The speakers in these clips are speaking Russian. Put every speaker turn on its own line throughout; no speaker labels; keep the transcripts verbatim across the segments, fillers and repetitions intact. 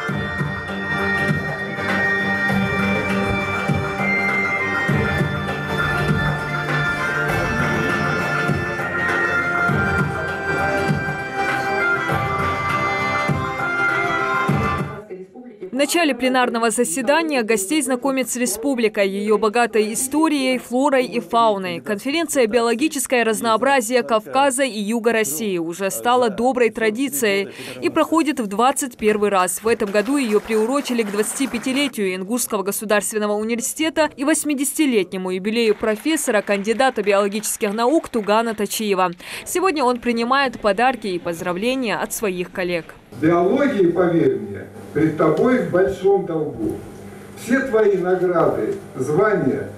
В начале пленарного заседания гостей знакомят с республикой, ее богатой историей, флорой и фауной. Конференция «Биологическое разнообразие Кавказа и Юга России» уже стала доброй традицией и проходит в двадцать первый раз. В этом году ее приурочили к двадцатипятилетию Ингушского государственного университета и восьмидесятилетнему юбилею профессора, кандидата биологических наук Тугана Точиева. Сегодня он принимает подарки и поздравления от своих коллег.
Биология, поверь мне, перед тобой в большом долгу. Все твои награды, звания,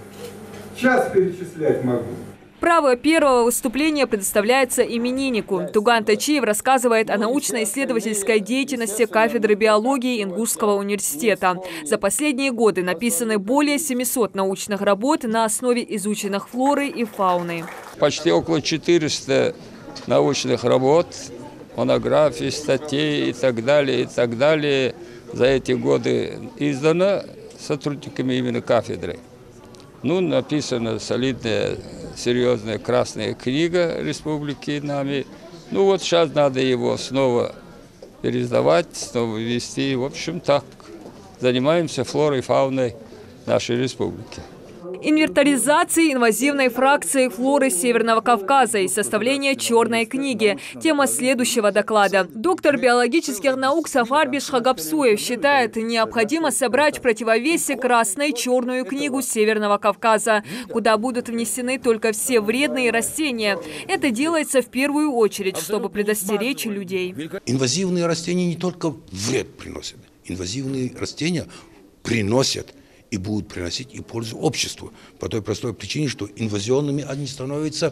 час перечислять могу.
Право первого выступления предоставляется имениннику. Туган Точиев рассказывает о научно-исследовательской деятельности кафедры биологии Ингушского университета. За последние годы написаны более семисот научных работ на основе изученных флоры и фауны.
Почти около четырёхсот научных работ, монографий, статей и так далее, и так далее за эти годы издано сотрудниками именно кафедры. Ну, написана солидная, серьезная красная книга республики нами. Ну вот сейчас надо его снова переиздавать, снова вести. В общем, так, занимаемся флорой и фауной нашей республики.
Инвентаризации инвазивной фракции флоры Северного Кавказа и составление черной книги. Тема следующего доклада. Доктор биологических наук Сафарбиш Хагапсуев считает, необходимо собрать в противовесе красной черную книгу Северного Кавказа, куда будут внесены только все вредные растения. Это делается в первую очередь, чтобы предостеречь людей.
Инвазивные растения не только вред приносят. Инвазивные растения приносят и будут приносить и пользу обществу. По той простой причине, что инвазионными они становятся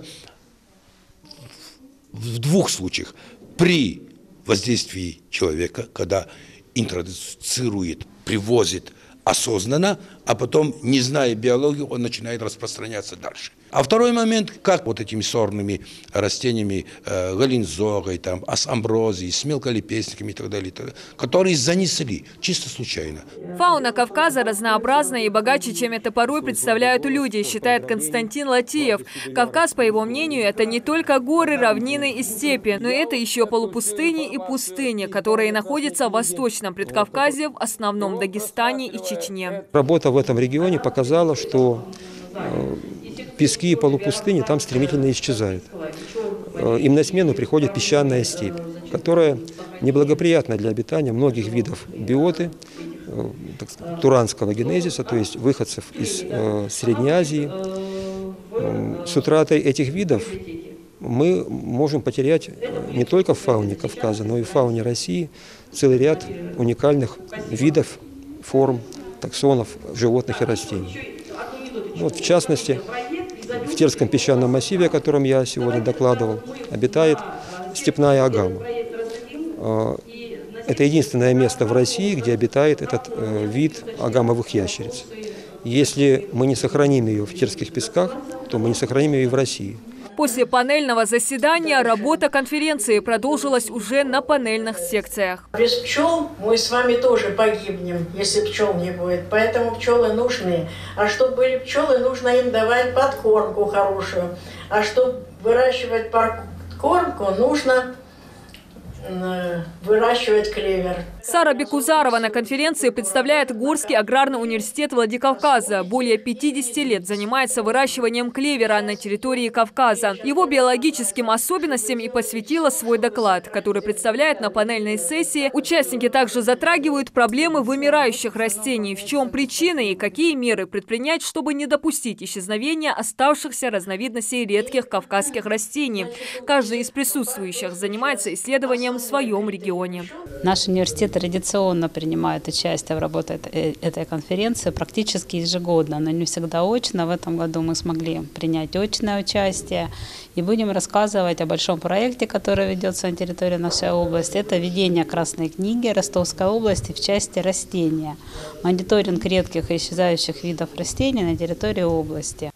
в двух случаях. При воздействии человека, когда интродуцирует, привозит осознанно, а потом, не зная биологию, он начинает распространяться дальше. А второй момент, как вот этими сорными растениями, э, галинзогой, там, амброзией, с мелколепестниками и так далее, и так далее, которые занесли чисто случайно.
Фауна Кавказа разнообразна и богаче, чем это порой представляют люди, считает Константин Латиев. Кавказ, по его мнению, это не только горы, равнины и степи, но это еще полупустыни и пустыни, которые находятся в Восточном Предкавказье, в основном Дагестане и Чечне.
Работа в этом регионе показала, что пески и полупустыни там стремительно исчезают. Им на смену приходит песчаная степь, которая неблагоприятна для обитания многих видов биоты, так сказать, туранского генезиса, то есть выходцев из э, Средней Азии. С утратой этих видов мы можем потерять не только в фауне Кавказа, но и в фауне России целый ряд уникальных видов, форм, таксонов животных и растений. Вот, в частности, в Терском песчаном массиве, о котором я сегодня докладывал, обитает степная агама. Это единственное место в России, где обитает этот вид агамовых ящериц. Если мы не сохраним ее в Терских песках, то мы не сохраним ее и в России.
После панельного заседания работа конференции продолжилась уже на панельных секциях.
Без пчел мы с вами тоже погибнем, если пчел не будет. Поэтому пчелы нужны. А чтобы были пчелы, нужно им давать подкормку хорошую. А чтобы выращивать подкормку, нужно выращивать клевер.
Сара Бекузарова на конференции представляет Горский аграрный университет Владикавказа. Более пятидесяти лет занимается выращиванием клевера на территории Кавказа. Его биологическим особенностям и посвятила свой доклад, который представляет на панельной сессии. Участники также затрагивают проблемы вымирающих растений, в чем причины и какие меры предпринять, чтобы не допустить исчезновения оставшихся разновидностей редких кавказских растений. Каждый из присутствующих занимается исследованием в своем регионе.
Наш университет традиционно принимает участие в работе этой конференции практически ежегодно, но не всегда очно. В этом году мы смогли принять очное участие и будем рассказывать о большом проекте, который ведется на территории нашей области. Это ведение Красной книги Ростовской области в части растения, мониторинг редких и исчезающих видов растений на территории области.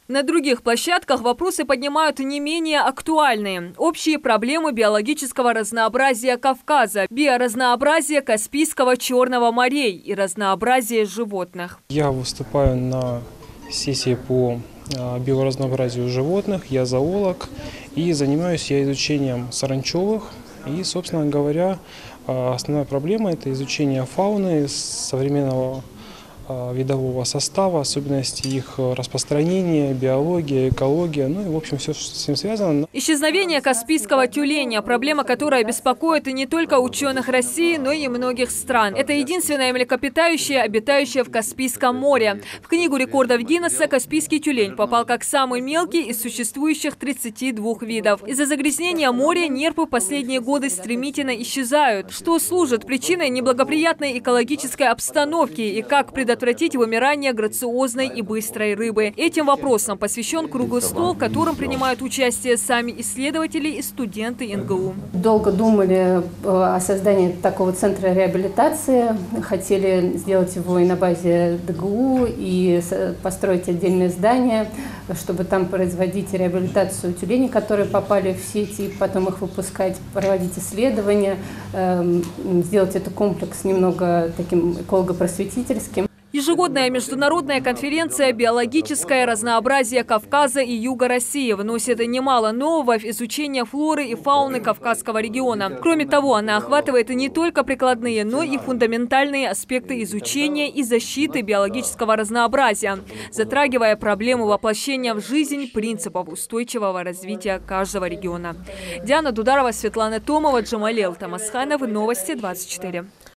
На других площадках вопросы поднимают не менее актуальные. Общие проблемы биологического разнообразия Кавказа, биоразнообразие Каспийского Черного морей и разнообразие животных.
Я выступаю на сессии по биоразнообразию животных, я зоолог, и занимаюсь я изучением саранчевых. И, собственно говоря, основная проблема – это изучение фауны современного видового состава, особенности их распространения, биология, экология, ну и в общем все, что с этим связано.
Исчезновение каспийского тюленя – проблема, которая беспокоит и не только ученых России, но и многих стран. Это единственное млекопитающее, обитающее в Каспийском море. В книгу рекордов Гиннесса каспийский тюлень попал как самый мелкий из существующих тридцати двух видов. Из-за загрязнения моря нерпы в последние годы стремительно исчезают, что служит причиной неблагоприятной экологической обстановки и как предотвратить предотвратить вымирание грациозной и быстрой рыбы. Этим вопросам посвящен круглый стол, в котором принимают участие сами исследователи и студенты эн гэ у.
Долго думали о создании такого центра реабилитации. Хотели сделать его и на базе дэ гэ у, и построить отдельное здание, чтобы там производить реабилитацию тюленей, которые попали в сети, и потом их выпускать, проводить исследования, сделать этот комплекс немного таким эколого-просветительским.
Ежегодная международная конференция «Биологическое разнообразие Кавказа и Юга России» вносит немало нового в изучение флоры и фауны Кавказского региона. Кроме того, она охватывает не только прикладные, но и фундаментальные аспекты изучения и защиты биологического разнообразия, затрагивая проблему воплощения в жизнь принципов устойчивого развития каждого региона. Диана Дударова, Светлана Томова, Джамалел Тамасханов. Новости двадцать четыре.